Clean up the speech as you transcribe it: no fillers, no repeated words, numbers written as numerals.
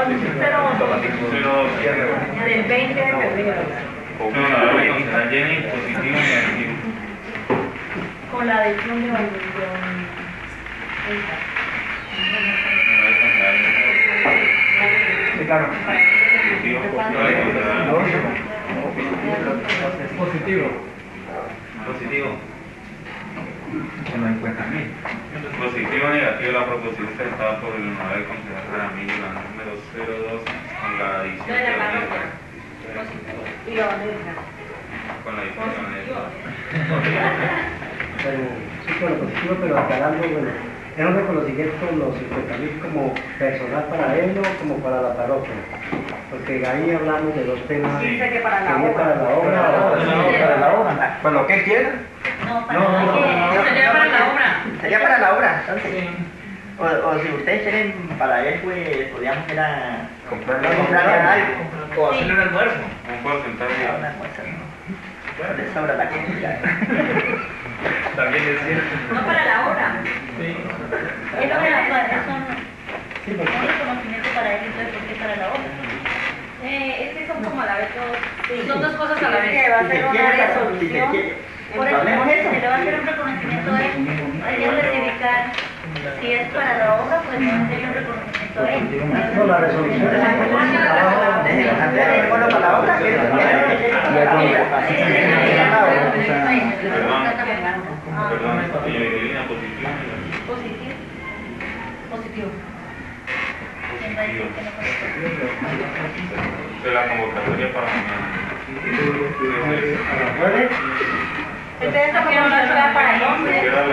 Del 20 de febrero. Concejal Jenny, positivo y negativo. Con la adhesión de evaluación. Sí, claro. Positivo. Positivo. Que no encuentra a mí. Positivo o negativo la proposición presentada por el honorable concejal Jaramillo, la número 02, con la adición de la Y lo van a dejar. con la adición de Pero, sí, con lo positivo, pero aclarando, bueno, es un reconocimiento los 50.000 como personal para él o como para la parroquia. Porque ahí hablamos de dos temas. Sí, dice que para la que es obra. para la obra. Para la obra. Pues lo que quiera. No, para No, la no, obra. Sería para la obra. Sería para la obra, entonces. O si ustedes quieren para él, pues podríamos ir a comprarle algo. O hacerle un almuerzo. un porcentaje. Una cosa, ¿no? De sobra la comida. También es cierto. No para la obra. Sí. Es lo que es un reconocimiento para él, entonces, ¿por qué para la obra? Es que son como a la vez dos. Son dos cosas a la vez. Que va a ser una resolución. Por eso se le va a hacer un reconocimiento a él. Ellos decidirán si es para la obra, pues no sería un reconocimiento a él. No, la resolución es Bueno, para la obra, que Perdón, señor Evelina, positivo. Positivo. Positivo. De la convocatoria para mañana. Entonces, esta convocatoria para el hombre.